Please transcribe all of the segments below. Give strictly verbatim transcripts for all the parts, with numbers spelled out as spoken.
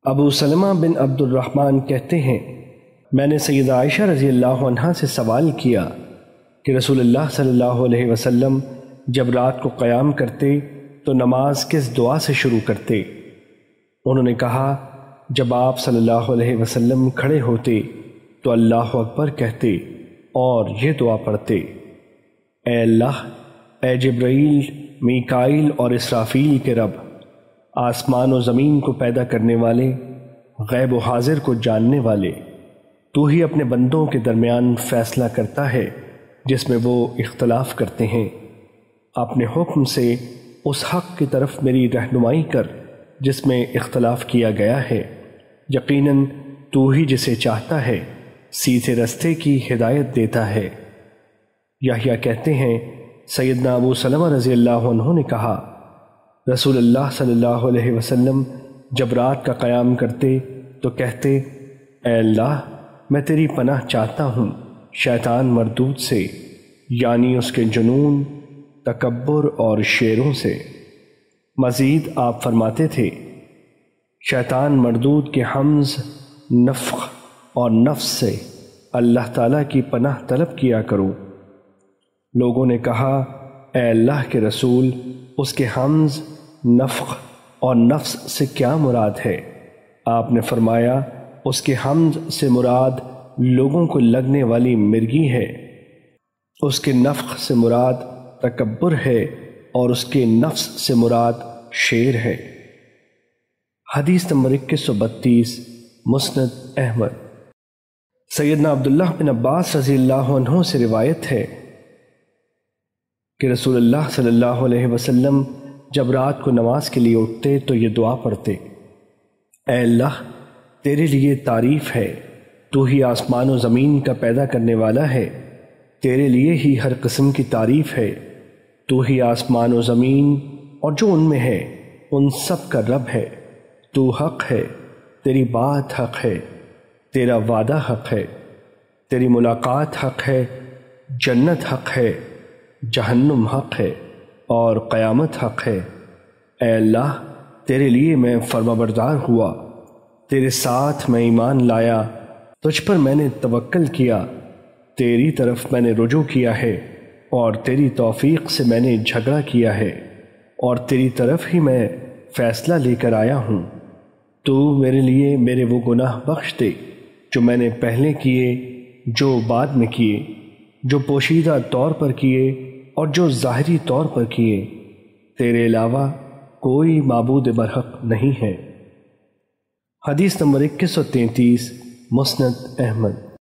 ابو سلمہ بن عبد الرحمن کہتے ہیں میں نے سیدہ عائشہ رضی اللہ عنہا سے سوال کیا کہ رسول اللہ صلی اللہ علیہ وسلم جب رات کو قیام کرتے تو نماز کس دعا سے شروع کرتے؟ انہوں نے کہا جب آپ صلی اللہ علیہ وسلم کھڑے ہوتے تو اللہ اکبر کہتے اور یہ دعا پڑھتے، اے اللہ، اے جبرائیل، میکائیل اور اسرافیل کے رب، آسمان و زمین کو پیدا کرنے والے، غیب و حاضر کو جاننے والے، تو ہی اپنے بندوں کے درمیان فیصلہ کرتا ہے جس میں وہ اختلاف کرتے ہیں۔ اپنے حکم سے اس حق کی طرف میری رہنمائی کر جس میں اختلاف کیا گیا ہے، یقیناً تو ہی جسے چاہتا ہے سیدھے رستے کی ہدایت دیتا ہے۔ یحییٰ کہتے ہیں سیدنا ابو سلمہ رضی اللہ عنہ نے کہا رسول اللہ صلی اللہ علیہ وسلم جب رات کا قیام کرتے تو کہتے، اے اللہ، میں تیری پناہ چاہتا ہوں شیطان مردود سے، یعنی اس کے جنون، تکبر اور شیروں سے۔ مزید آپ فرماتے تھے شیطان مردود کے حمز، نفخ اور نفس سے اللہ تعالیٰ کی پناہ طلب کیا کرو۔ لوگوں نے کہا اے اللہ کے رسول، اس کے حمز، نفخ اور نفس سے کیا مراد ہے؟ آپ نے فرمایا اس کے حمز سے مراد لوگوں کو لگنے والی مرگی ہے، اس کے نفخ سے مراد تکبر ہے اور اس کے نفس سے مراد شیر ہے۔ حدیث نمبر اکیس سو بتیس، مسند احمد۔ سیدنا عبداللہ بن عباس رضی اللہ عنہ سے روایت ہے کہ رسول اللہ صلی اللہ علیہ وسلم جب رات کو نماز کے لیے اٹھتے تو یہ دعا پڑھتے، اے اللہ، تیرے لیے تعریف ہے، تو ہی آسمان و زمین کا پیدا کرنے والا ہے، تیرے لیے ہی ہر قسم کی تعریف ہے، تو ہی آسمان و زمین اور جو ان میں ہے ان سب کا رب ہے، تو حق ہے، تیری بات حق ہے، تیرا وعدہ حق ہے، تیری ملاقات حق ہے، جنت حق ہے، جہنم حق ہے اور قیامت حق ہے۔ اے اللہ، تیرے لیے میں فرمانبردار ہوا، تیرے ساتھ میں ایمان لایا، تجھ پر میں نے توکل کیا، تیری طرف میں نے رجوع کیا ہے اور تیری توفیق سے میں نے جھگڑا کیا ہے اور تیری طرف ہی میں فیصلہ لے کر آیا ہوں۔ تو میرے لیے میرے وہ گناہ بخش دے جو میں نے پہلے کیے، جو بعد میں کیے، جو پوشیدہ طور پر کیے اور جو ظاہری طور پر کیے، تیرے علاوہ کوئی معبود برحق نہیں ہے۔ حدیث نمبر اکیس سو تینتیس، مسند احمد۔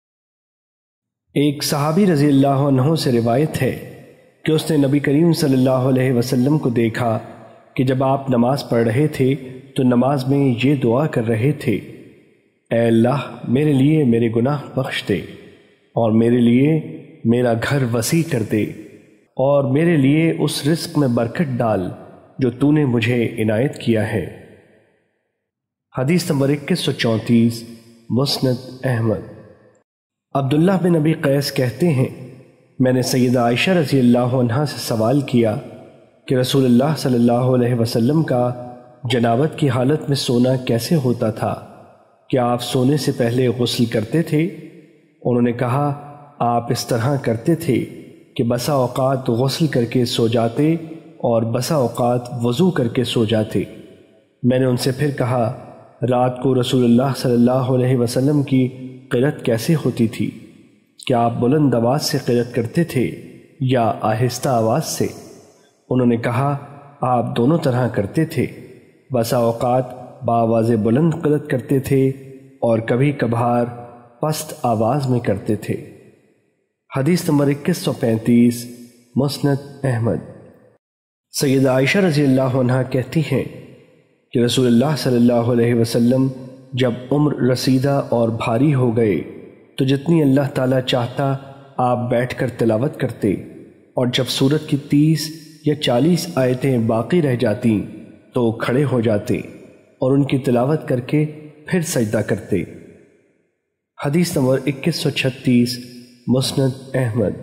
ایک صحابی رضی اللہ عنہ سے روایت ہے کہ اس نے نبی کریم صلی اللہ علیہ وسلم کو دیکھا کہ جب آپ نماز پڑھ رہے تھے تو نماز میں یہ دعا کر رہے تھے، اے اللہ، میرے لیے میرے گناہ بخش دے اور میرے لیے میرا گھر وسیع کر دے اور میرے لیے اس رزق میں برکت ڈال جو تو نے مجھے عنایت کیا ہے۔ حدیث نمبر اکیس سو چونتیس، مسند احمد۔ عبداللہ بن ابی قیس کہتے ہیں میں نے سیدہ عائشہ رضی اللہ عنہا سے سوال کیا کہ رسول اللہ صلی اللہ علیہ وسلم کا جنابت کی حالت میں سونا کیسے ہوتا تھا؟ کیا آپ سونے سے پہلے غسل کرتے تھے؟ انہوں نے کہا آپ اس طرح کرتے تھے کہ بسا اوقات غسل کر کے سو جاتے اور بسا اوقات وضو کر کے سو جاتے۔ میں نے ان سے پھر کہا رات کو رسول اللہ صلی اللہ علیہ وسلم کی قرأت کیسے ہوتی تھی؟ کیا آپ بلند آواز سے قرأت کرتے تھے یا آہستہ آواز سے؟ انہوں نے کہا آپ دونوں طرح کرتے تھے، بسا اوقات بآواز بلند قرأت کرتے تھے اور کبھی کبھار پست آواز میں کرتے تھے۔ حدیث نمبر اکیس سو پینتیس، مسند احمد۔ سیدہ عائشہ رضی اللہ عنہ کہتی ہیں کہ رسول اللہ صلی اللہ علیہ وسلم جب عمر رسیدہ اور بھاری ہو گئے تو جتنی اللہ تعالیٰ چاہتا آپ بیٹھ کر تلاوت کرتے، اور جب سورت کی تیس یا چالیس آیتیں باقی رہ جاتیں تو کھڑے ہو جاتے اور ان کی تلاوت کر کے پھر سجدہ کرتے۔ حدیث نمبر اکیس سو چھتیس، مسند احمد۔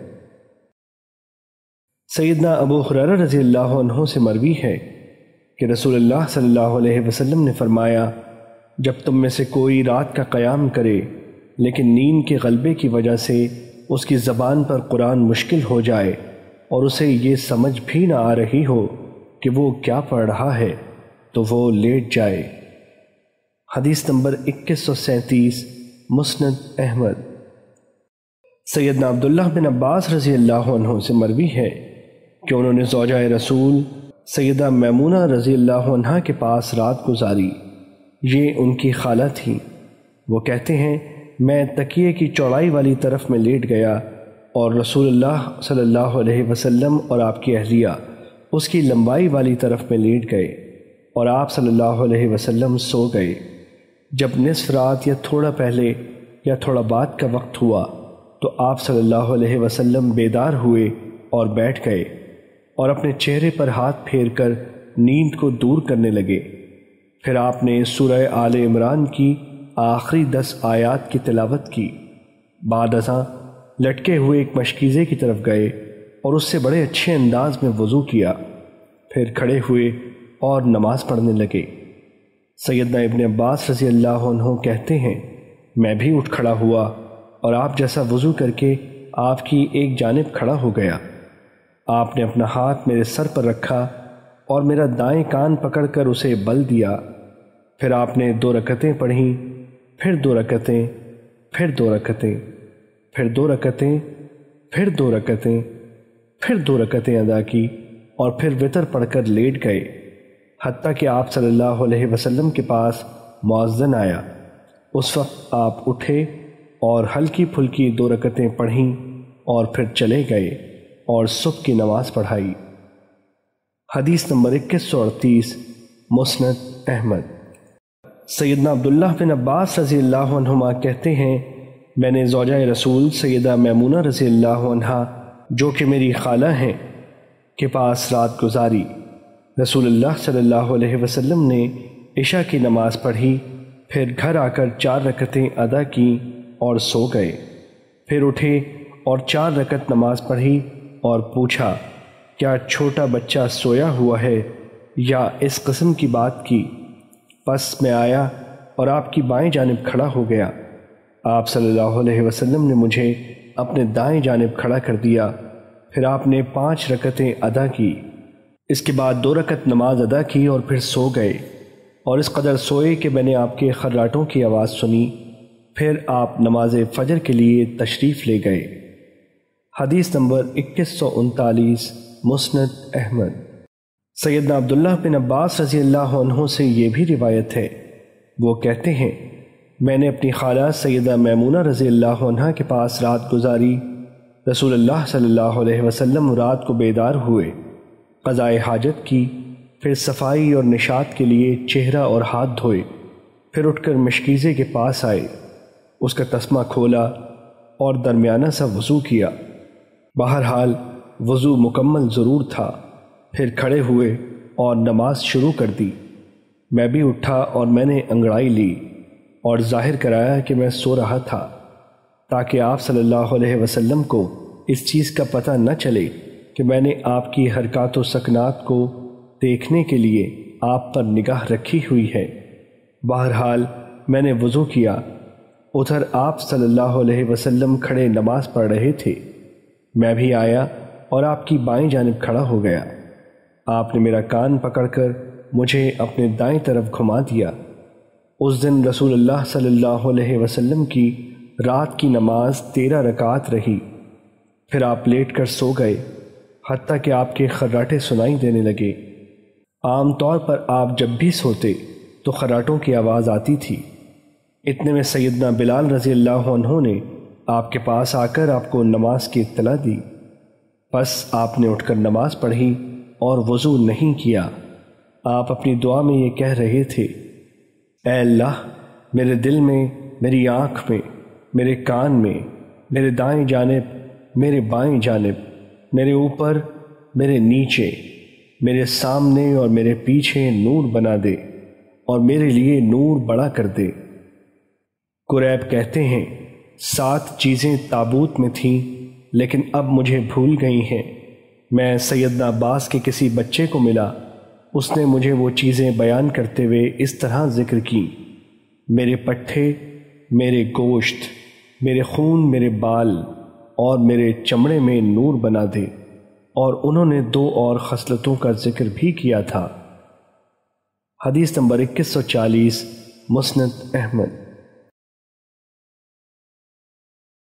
سیدنا ابو ہریرہ رضی اللہ عنہ سے مروی ہے کہ رسول اللہ صلی اللہ علیہ وسلم نے فرمایا جب تم میں سے کوئی رات کا قیام کرے لیکن نیند کے غلبے کی وجہ سے اس کی زبان پر قرآن مشکل ہو جائے اور اسے یہ سمجھ بھی نہ آ رہی ہو کہ وہ کیا پڑھ رہا ہے تو وہ لیٹ جائے۔ حدیث نمبر اکیس سو سینتیس، مسند احمد۔ سیدنا عبداللہ بن عباس رضی اللہ عنہ سے مروی ہے کہ انہوں نے زوجہ رسول سیدہ میمونہ رضی اللہ عنہ کے پاس رات گزاری۔ یہ ان کی خالہ تھیں۔ وہ کہتے ہیں میں تکیے کی چوڑائی والی طرف میں لیٹ گیا اور رسول اللہ صلی اللہ علیہ وسلم اور آپ کی اہلیہ اس کی لمبائی والی طرف میں لیٹ گئے اور آپ صلی اللہ علیہ وسلم سو گئے۔ جب نصف رات یا تھوڑا پہلے یا تھوڑا بعد کا وقت ہوا تو آپ صلی اللہ علیہ وسلم بیدار ہوئے اور بیٹھ گئے اور اپنے چہرے پر ہاتھ پھیر کر نیند کو دور کرنے لگے۔ پھر آپ نے سورہ آل عمران کی آخری دس آیات کی تلاوت کی۔ بعد ازاں لٹکے ہوئے ایک مشکیزے کی طرف گئے اور اس سے بڑے اچھے انداز میں وضو کیا، پھر کھڑے ہوئے اور نماز پڑھنے لگے۔ سیدنا ابن عباس رضی اللہ عنہ کہتے ہیں میں بھی اٹھ کھڑا ہوا اور آپ جیسا وضو کر کے آپ کی ایک جانب کھڑا ہو گیا۔ آپ نے اپنا ہاتھ میرے سر پر رکھا اور میرا دائیں کان پکڑ کر اسے بل دیا۔ پھر آپ نے دو رکعتیں پڑھیں، پھر دو رکعتیں، پھر دو رکعتیں، پھر دو رکعتیں، پھر دو رکعتیں، پھر دو رکعتیں ادا کی اور پھر وتر پڑھ کر لیٹ گئے، حتیٰ کہ آپ صلی اللہ علیہ وسلم کے پاس مؤذن آیا۔ اس وقت آپ اٹھے اور ہلکی پھلکی دو رکعتیں پڑھیں اور پھر چلے گئے اور صبح کی نماز پڑھائی۔ حدیث نمبر اکیس سو اڑتیس، مسند احمد۔ سیدنا عبداللہ بن عباس رضی اللہ عنہما کہتے ہیں میں نے زوجہ رسول سیدہ میمونہ رضی اللہ عنہا جو کہ میری خالہ ہیں کے پاس رات گزاری۔ رسول اللہ صلی اللہ علیہ وسلم نے عشاء کی نماز پڑھی، پھر گھر آ کر چار رکعتیں ادا کیں اور سو گئے۔ پھر اٹھے اور چار رکعت نماز پڑھی اور پوچھا کیا چھوٹا بچہ سویا ہوا ہے یا اس قسم کی بات کی۔ پس میں آیا اور آپ کی بائیں جانب کھڑا ہو گیا۔ آپ صلی اللہ علیہ وسلم نے مجھے اپنے دائیں جانب کھڑا کر دیا، پھر آپ نے پانچ رکعتیں ادا کی۔ اس کے بعد دو رکعت نماز ادا کی اور پھر سو گئے، اور اس قدر سوئے کہ میں نے آپ کے خراٹوں کی آواز سنی۔ پھر آپ نماز فجر کے لیے تشریف لے گئے۔ حدیث نمبر اکیس سو انتالیس، مسند احمد۔ سیدنا عبداللہ بن عباس رضی اللہ عنہ سے یہ بھی روایت ہے، وہ کہتے ہیں میں نے اپنی خالہ سیدہ میمونہ رضی اللہ عنہ کے پاس رات گزاری۔ رسول اللہ صلی اللہ علیہ وسلم رات کو بیدار ہوئے، قضائے حاجت کی، پھر صفائی اور نشاط کے لیے چہرہ اور ہاتھ دھوئے، پھر اٹھ کر مشکیزے کے پاس آئے، اس کا تسمہ کھولا اور درمیانہ سا وضو کیا۔ بہرحال وضو مکمل ضرور تھا۔ پھر کھڑے ہوئے اور نماز شروع کر دی۔ میں بھی اٹھا اور میں نے انگڑائی لی اور ظاہر کرایا کہ میں سو رہا تھا، تاکہ آپ صلی اللہ علیہ وسلم کو اس چیز کا پتہ نہ چلے کہ میں نے آپ کی حرکات و سکنات کو دیکھنے کے لیے آپ پر نگاہ رکھی ہوئی ہے۔ بہرحال میں نے وضو کیا، ادھر آپ صلی اللہ علیہ وسلم کھڑے نماز پڑھ رہے تھے۔ میں بھی آیا اور آپ کی بائیں جانب کھڑا ہو گیا۔ آپ نے میرا کان پکڑ کر مجھے اپنے دائیں طرف گھما دیا۔ اس دن رسول اللہ صلی اللہ علیہ وسلم کی رات کی نماز تیرہ رکعات رہی۔ پھر آپ لیٹ کر سو گئے، حتیٰ کہ آپ کے خراٹے سنائی دینے لگے۔ عام طور پر آپ جب بھی سوتے تو خراٹوں کی آواز آتی تھی۔ اتنے میں سیدنا بلال رضی اللہ عنہ نے آپ کے پاس آ کر آپ کو نماز کی اطلاع دی۔ پس آپ نے اٹھ کر نماز پڑھی اور وضو نہیں کیا۔ آپ اپنی دعا میں یہ کہہ رہے تھے، اے اللہ، میرے دل میں، میری آنکھ میں، میرے کان میں، میرے دائیں جانب، میرے بائیں جانب، میرے اوپر، میرے نیچے، میرے سامنے اور میرے پیچھے نور بنا دے اور میرے لیے نور بڑا کر دے۔ قریب کہتے ہیں سات چیزیں تابوت میں تھیں لیکن اب مجھے بھول گئی ہیں۔ میں سیدنا عباس کے کسی بچے کو ملا، اس نے مجھے وہ چیزیں بیان کرتے ہوئے اس طرح ذکر کی، میرے پٹھے، میرے گوشت، میرے خون، میرے بال اور میرے چمڑے میں نور بنا دے۔ اور انہوں نے دو اور خصلتوں کا ذکر بھی کیا تھا۔ حدیث نمبر اکیس سو چالیس، مسند احمد۔